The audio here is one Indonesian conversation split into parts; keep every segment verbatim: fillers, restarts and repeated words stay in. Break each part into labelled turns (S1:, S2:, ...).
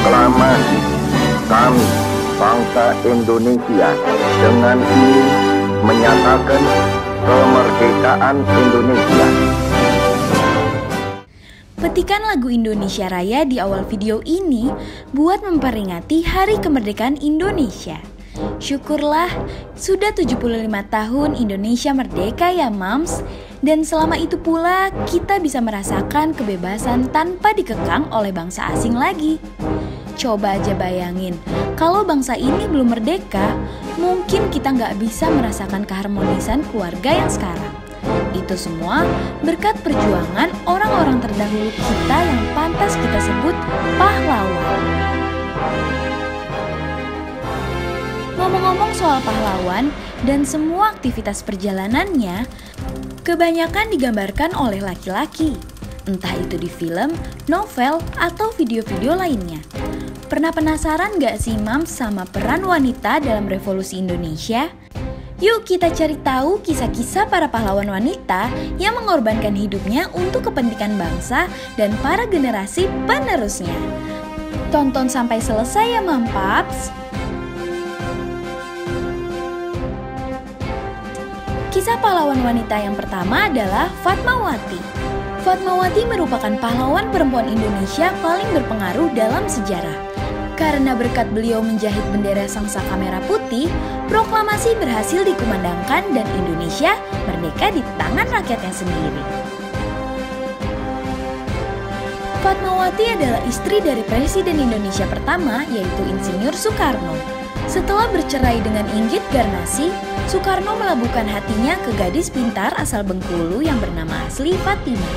S1: Proklamasi kami, bangsa Indonesia, dengan ini menyatakan kemerdekaan Indonesia.
S2: Petikan lagu Indonesia Raya di awal video ini buat memperingati Hari Kemerdekaan Indonesia. Syukurlah, sudah tujuh puluh lima tahun Indonesia merdeka ya Mams. Dan selama itu pula kita bisa merasakan kebebasan tanpa dikekang oleh bangsa asing lagi. Coba aja bayangin, kalau bangsa ini belum merdeka, mungkin kita nggak bisa merasakan keharmonisan keluarga yang sekarang. Itu semua berkat perjuangan orang-orang terdahulu kita yang pantas kita sebut pahlawan. Ngomong-ngomong soal pahlawan dan semua aktivitas perjalanannya, kebanyakan digambarkan oleh laki-laki, entah itu di film, novel, atau video-video lainnya. Pernah penasaran gak sih Mams sama peran wanita dalam revolusi Indonesia? Yuk kita cari tahu kisah-kisah para pahlawan wanita yang mengorbankan hidupnya untuk kepentingan bangsa dan para generasi penerusnya. Tonton sampai selesai ya Mampaps! Kisah pahlawan wanita yang pertama adalah Fatmawati. Fatmawati merupakan pahlawan perempuan Indonesia paling berpengaruh dalam sejarah. Karena berkat beliau menjahit bendera Sangsaka Merah Putih, proklamasi berhasil dikumandangkan dan Indonesia merdeka di tangan rakyatnya sendiri. Fatmawati adalah istri dari Presiden Indonesia pertama, yaitu Insinyur Soekarno. Setelah bercerai dengan Inggit Garnasi, Soekarno melabuhkan hatinya ke gadis pintar asal Bengkulu yang bernama asli Fatimah.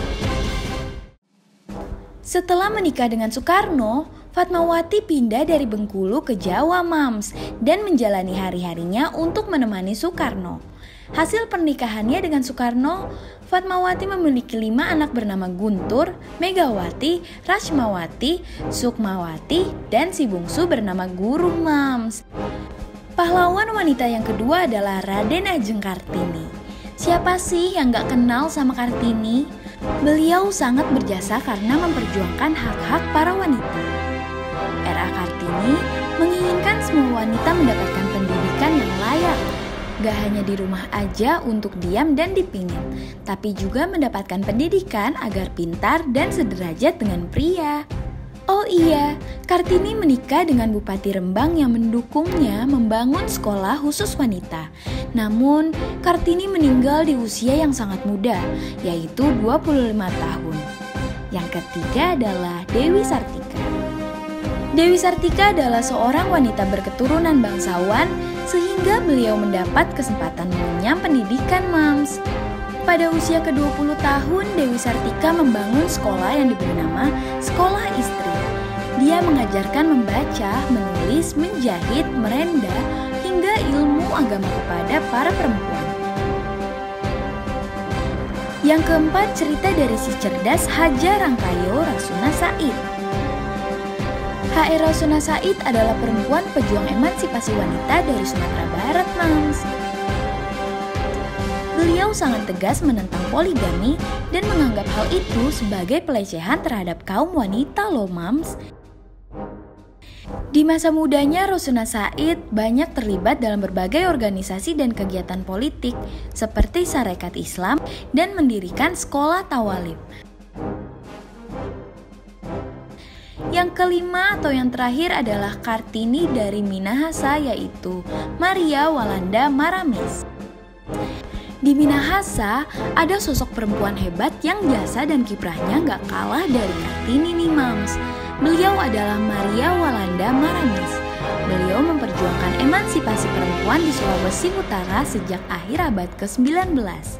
S2: Setelah menikah dengan Soekarno, Fatmawati pindah dari Bengkulu ke Jawa Mams dan menjalani hari-harinya untuk menemani Soekarno. Hasil pernikahannya dengan Soekarno, Fatmawati memiliki lima anak bernama Guntur, Megawati, Rachmawati, Sukmawati, dan si bungsu bernama Guru Mams. Pahlawan wanita yang kedua adalah Raden Ajeng Kartini. Siapa sih yang gak kenal sama Kartini? Beliau sangat berjasa karena memperjuangkan hak-hak para wanita. R A Kartini menginginkan semua wanita mendapatkan pendidikan yang layak. Gak hanya di rumah aja untuk diam dan dipingin, tapi juga mendapatkan pendidikan agar pintar dan sederajat dengan pria. Oh iya, Kartini menikah dengan Bupati Rembang yang mendukungnya membangun sekolah khusus wanita. Namun, Kartini meninggal di usia yang sangat muda, yaitu dua puluh lima tahun. Yang ketiga adalah Dewi Sartika. Dewi Sartika adalah seorang wanita berketurunan bangsawan sehingga beliau mendapat kesempatan mengenyam pendidikan Mams. Pada usia ke dua puluh tahun, Dewi Sartika membangun sekolah yang diberi nama Sekolah Istri. Dia mengajarkan membaca, menulis, menjahit, merenda, hingga ilmu agama kepada para perempuan. Yang keempat, cerita dari si cerdas Haja Rangkayo Rasuna Said. H R Rasuna Said adalah perempuan pejuang emansipasi wanita dari Sumatera Barat, Mams. Beliau sangat tegas menentang poligami dan menganggap hal itu sebagai pelecehan terhadap kaum wanita loh Mams. Di masa mudanya Rasuna Said banyak terlibat dalam berbagai organisasi dan kegiatan politik seperti Sarekat Islam dan mendirikan sekolah Tawalib. Yang kelima atau yang terakhir adalah Kartini dari Minahasa, yaitu Maria Walanda Maramis. Di Minahasa ada sosok perempuan hebat yang jasa dan kiprahnya gak kalah dari Kartini nih Mams. Beliau adalah Maria Walanda Maramis. Beliau memperjuangkan emansipasi perempuan di Sulawesi Utara sejak akhir abad ke sembilan belas.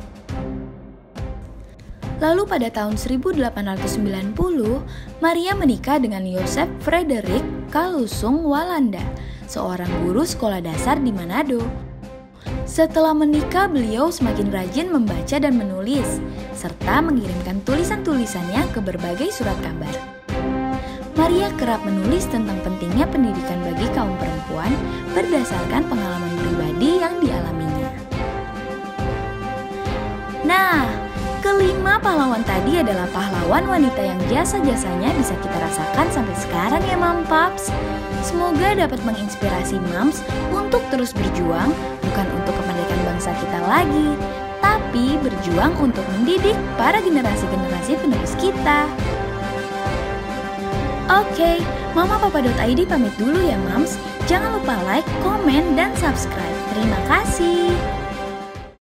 S2: Lalu pada tahun seribu delapan ratus sembilan puluh, Maria menikah dengan Joseph Frederick Kalusung Walanda, seorang guru sekolah dasar di Manado. Setelah menikah, beliau semakin rajin membaca dan menulis, serta mengirimkan tulisan-tulisannya ke berbagai surat kabar. Maria kerap menulis tentang pentingnya pendidikan bagi kaum perempuan berdasarkan pengalaman pribadi yang dialaminya. Nah, Kelima pahlawan tadi adalah pahlawan wanita yang jasa-jasanya bisa kita rasakan sampai sekarang ya Mom Paps. Semoga dapat menginspirasi Moms untuk terus berjuang, bukan untuk kemerdekaan bangsa kita lagi, tapi berjuang untuk mendidik para generasi-generasi penerus kita. Oke, mama papa dot i d pamit dulu ya Moms. Jangan lupa like, komen, dan subscribe. Terima kasih.